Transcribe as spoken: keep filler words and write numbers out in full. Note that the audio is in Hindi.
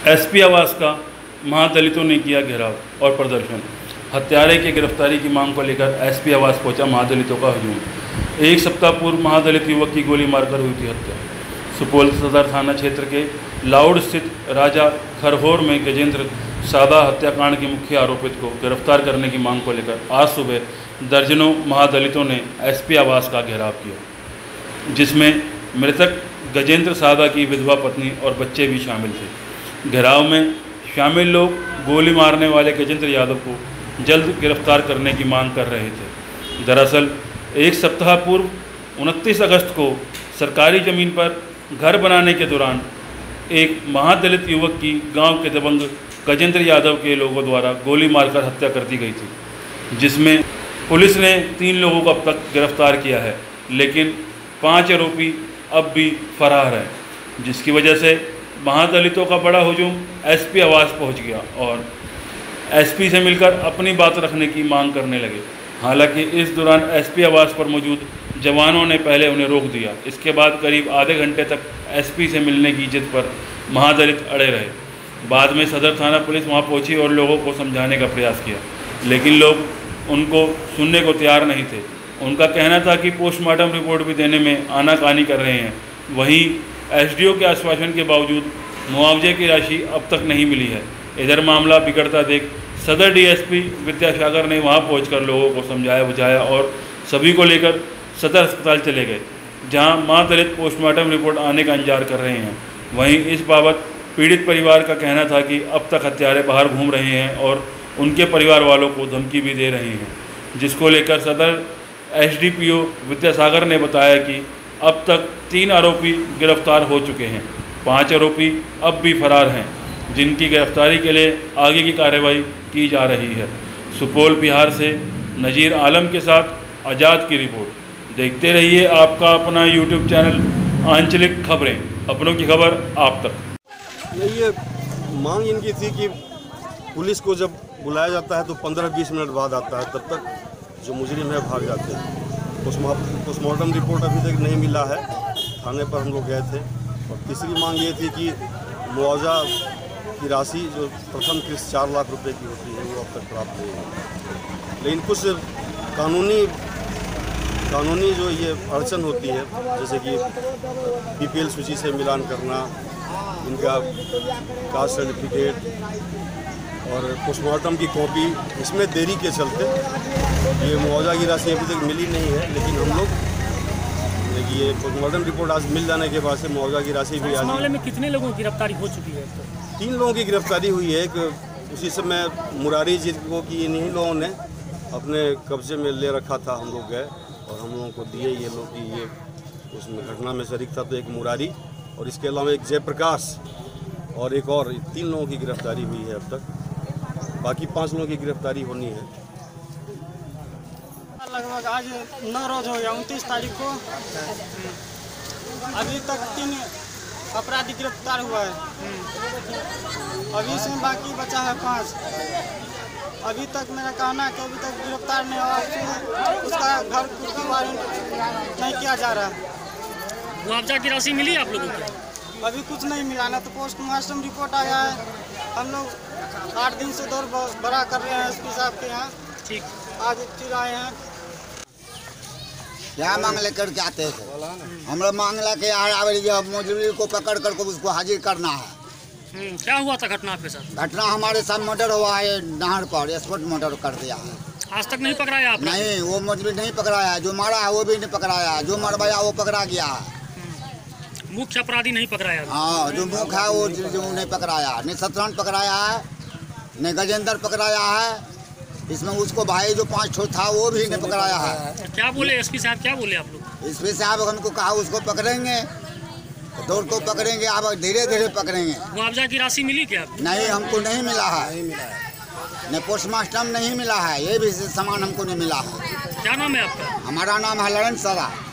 एसपी आवास का महादलितों ने किया घेराव और प्रदर्शन। हत्यारे की गिरफ्तारी की मांग को लेकर एसपी आवास पहुंचा महादलितों का हजूम। एक सप्ताह पूर्व महादलित युवक की गोली मारकर हुई थी हत्या। सुपौल सदर थाना क्षेत्र के लाउड स्थित राजा खरहोर में गजेंद्र सादा हत्याकांड के मुख्य आरोपित को गिरफ्तार करने की मांग को लेकर आज सुबह दर्जनों महादलितों ने एसपी आवास का घेराव किया, जिसमें मृतक गजेंद्र सादा की विधवा पत्नी और बच्चे भी शामिल थे। घेराव में शामिल लोग गोली मारने वाले गजेंद्र यादव को जल्द गिरफ्तार करने की मांग कर रहे थे। दरअसल एक सप्ताह पूर्व उनतीस अगस्त को सरकारी ज़मीन पर घर बनाने के दौरान एक महादलित युवक की गांव के दबंग गजेंद्र यादव के लोगों द्वारा गोली मारकर हत्या कर दी गई थी, जिसमें पुलिस ने तीन लोगों को अब तक गिरफ्तार किया है, लेकिन पांच आरोपी अब भी फरार हैं, जिसकी वजह से महादलितों का बड़ा हुजूम एसपी आवास पहुंच गया और एसपी से मिलकर अपनी बात रखने की मांग करने लगे। हालांकि इस दौरान एसपी आवास पर मौजूद जवानों ने पहले उन्हें रोक दिया। इसके बाद करीब आधे घंटे तक एसपी से मिलने की जिद पर महादलित अड़े रहे। बाद में सदर थाना पुलिस वहां पहुंची और लोगों को समझाने का प्रयास किया, लेकिन लोग उनको सुनने को तैयार नहीं थे। उनका कहना था कि पोस्टमार्टम रिपोर्ट भी देने में आनाकानी कर रहे हैं। वहीं एसडीओ के आश्वासन के बावजूद मुआवजे की राशि अब तक नहीं मिली है। इधर मामला बिगड़ता देख सदर डीएसपी विद्यासागर ने वहां पहुंचकर लोगों को समझाया बुझाया और सभी को लेकर सदर अस्पताल चले गए, जहां महादलित पोस्टमार्टम रिपोर्ट आने का इंतजार कर रहे हैं। वहीं इस बाबत पीड़ित परिवार का कहना था कि अब तक हत्यारे बाहर घूम रहे हैं और उनके परिवार वालों को धमकी भी दे रहे हैं, जिसको लेकर सदर एसडीपीओ विद्यासागर ने बताया कि अब तक तीन आरोपी गिरफ्तार हो चुके हैं, पांच आरोपी अब भी फरार हैं, जिनकी गिरफ्तारी के लिए आगे की कार्रवाई की जा रही है। सुपौल बिहार से नज़ीर आलम के साथ आज़ाद की रिपोर्ट। देखते रहिए आपका अपना यूट्यूब चैनल आंचलिक खबरें, अपनों की खबर आप तक। ये मांग इनकी थी कि पुलिस को जब बुलाया जाता है तो पंद्रह बीस मिनट बाद आता है, तब तक जो मुजरिम है भाग जाते हैं। पोस्टमार्टम रिपोर्ट अभी तक नहीं मिला है, थाने पर हम लोग गए थे। और तीसरी मांग ये थी कि मुआवजा की राशि जो प्रथम किस्त चार लाख रुपए की होती है वो अब तक प्राप्त नहीं है। लेकिन कुछ कानूनी कानूनी जो ये अड़चन होती है, जैसे कि बीपीएल सूची से मिलान करना, इनका कास्ट सर्टिफिकेट और पोस्टमार्टम की कॉपी, इसमें देरी के चलते ये मुआवजा की राशि अभी तक मिली नहीं है। लेकिन हम लोग ये पोस्टमार्टम रिपोर्ट आज मिल जाने के बाद से मुआवजा की राशि भी आज। मामले में कितने लोगों की गिरफ्तारी हो चुकी है? तीन लोगों की गिरफ्तारी हुई है। एक उसी समय मुरारी जी को कि इन्हीं लोगों ने अपने कब्जे में ले रखा था, हम लोग गए और हम लोगों को दिए ये लोग कि ये उसमें घटना में शरीक था। तो एक मुरारी और इसके अलावा एक जयप्रकाश और एक और, तीन लोगों की गिरफ्तारी हुई है अब तक। बाकी पांच लोगों की गिरफ्तारी होनी है। लगभग आज नौ रोज हो गया, उनतीस तारीख को अभी तक तीन अपराधी गिरफ्तार हुआ है। अभी से बाकी बचा है पाँच। अभी तक मेरा कहना है कि अभी तक गिरफ्तार नहीं हुआ, उसका घर परिवार नहीं किया जा रहा है। मुआवजा की राशि मिली आप लोगों को? अभी कुछ नहीं मिला ना, तो पोस्टमार्टम रिपोर्ट आया है। हम लोग आठ दिन से दौर बड़ा कर रहे हैं एसपी साहब के यहाँ। ठीक, आज फिर आए हैं। क्या मांग लेकर के आते थे? हम लोग मांग ला के जब मुजरिम को पकड़ कर उसको हाजिर करना है। क्या हुआ था घटना आपके साथ? घटना हमारे साथ मर्डर हुआ है, नहर पर स्पॉट मर्डर कर दिया है। आज तक नहीं पकड़ाया आपने? नहीं, वो मुजरिम नहीं पकड़ाया है, जो मारा है वो भी नहीं पकड़ाया, जो मरवाया वो पकड़ा गया है। मुख्य अपराधी नहीं पकड़ाया? हाँ, जो मुख्य है वो जो नहीं पकड़ाया, नहीं शतरंज पकड़ाया है, नहीं गजेंद्र पकड़ाया है। इसमें उसको भाई जो पाँच छो था वो भी नहीं पकड़ाया है। क्या बोले एसपी साहब, क्या बोले आप लोग? एसपी साहब हमको कहा उसको पकड़ेंगे, दौड़ को पकड़ेंगे, अब धीरे धीरे पकड़ेंगे। मुआवजा की राशि मिली क्या? नहीं, हमको नहीं मिला है, नहीं पोस्टमार्टम नहीं मिला है, ये भी सामान हमको नहीं मिला है। क्या नाम है आपका? हमारा नाम है ललन सादा।